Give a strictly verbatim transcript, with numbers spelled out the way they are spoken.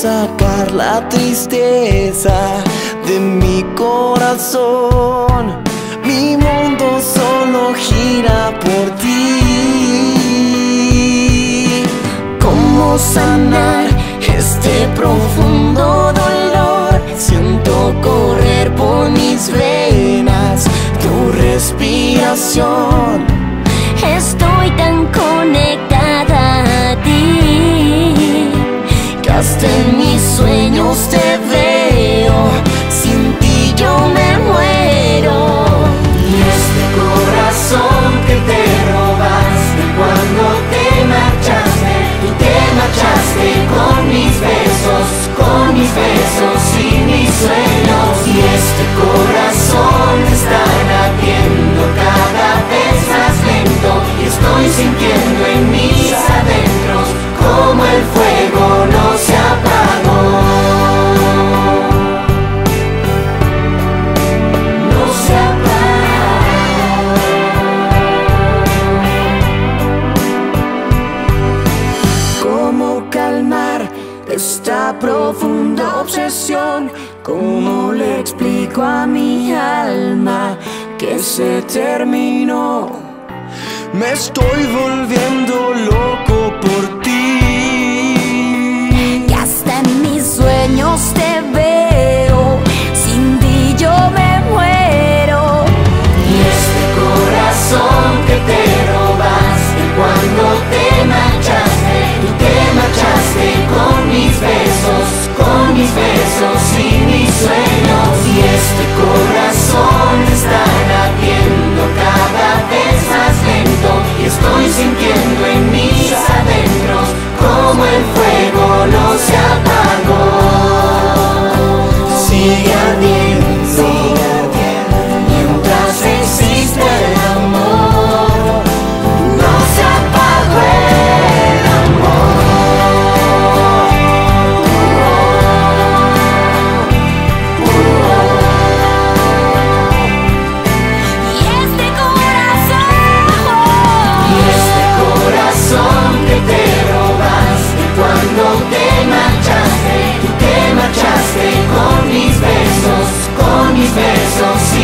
sacar la tristeza de mi corazón. Mi mundo solo gira por ti. ¿Cómo sanar este profundo dolor? Siento correr por mis venas tu respiración. Estoy tan conectada a ti que hasta en mis sueños te veo. Sin ti yo me muero. Y este corazón que te robaste cuando te marchaste, tú te marchaste con mis besos, con mis besos y mis sueños. Y este corazón está latiendo cada vez más lento, y estoy sintiendo en mis adentros como el fuego no se apagó. No se apagó. ¿Cómo calmar esta profunda obsesión? ¿Cómo le explico a mi alma que se terminó? Me estoy volviendo loco por ti. y hasta en mis sueños te veo. Sin ti yo me muero. Y este corazón que te robaste cuando te marchaste, tú te marchaste con mis besos, con mis besos y mis sueños. Y este corazón está latiendo cada vez más lento, y estoy sintiendo en mis adentros como el fuego no se apagó. Sigue ardiendo, mientras existe el amor, no se apagó el amor. Y este corazón, Y este corazón que te robaste cuando te marchaste, tú te marchaste con mis besos, con mis besos